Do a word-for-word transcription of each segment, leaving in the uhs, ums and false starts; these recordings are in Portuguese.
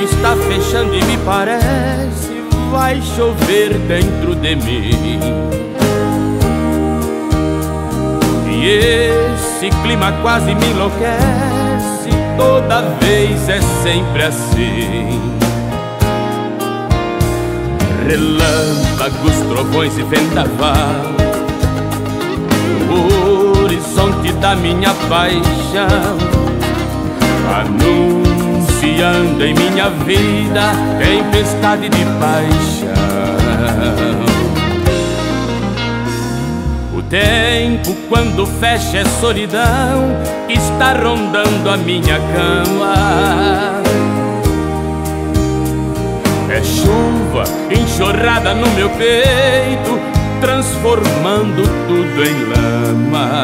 está fechando e me parece vai chover dentro de mim. E esse clima quase me enlouquece, toda vez é sempre assim. Relâmpagos, trovões e vendaval, o horizonte da minha paixão, anunciando em minha vida tempestade de paixão. O tempo quando fecha é solidão, está rondando a minha cama. É chuva enxurrada no meu peito, transformando tudo em lama.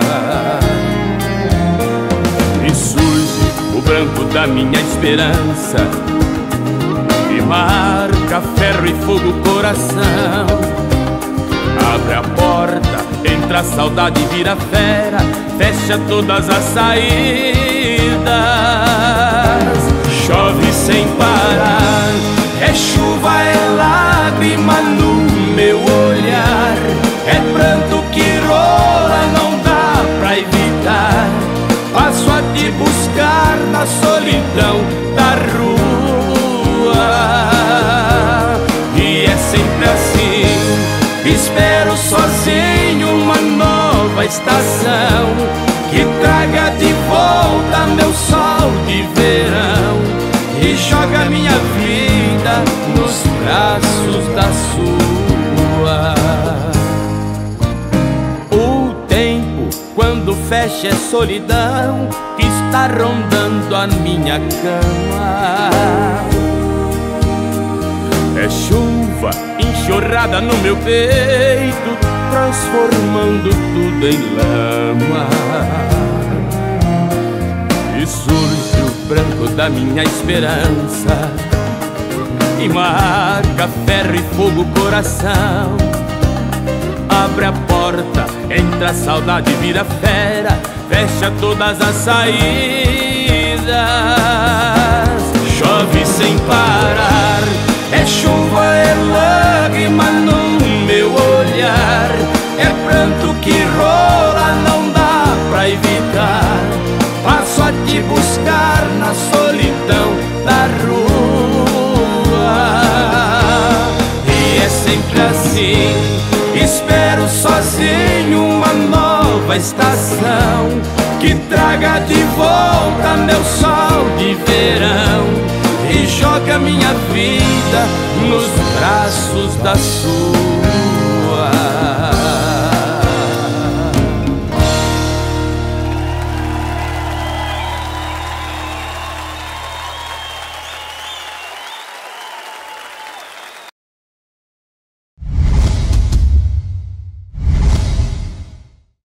E surge o branco da minha esperança, e marca ferro e fogo o coração. Abre a porta, entra a saudade e vira fera, fecha todas as saídas. Chove sem parar, é chuva, é lágrima no meu olhar, é pranto que rola, não dá pra evitar. Passo a te buscar na solidão da rua, e é sempre assim. Espero sozinho uma nova estação que traga de volta meu sol de verão e joga minha vida nos braços da sua. O tempo quando fecha é solidão que está rondando a minha cama. É chuva enxurrada no meu peito, transformando tudo em lama. E surge o branco da minha esperança, e marca ferro e fogo o coração. Abre a porta, entra a saudade, vira fera, fecha todas as saídas. Chove sem parar, é chuva, é lágrima no meu olhar, é pranto que rola, não dá pra evitar. Passo a te buscar na solidão da rua, e é sempre assim. Espero sozinho uma nova estação que traga de volta meu sol de verão e joga minha vida nos braços da sua.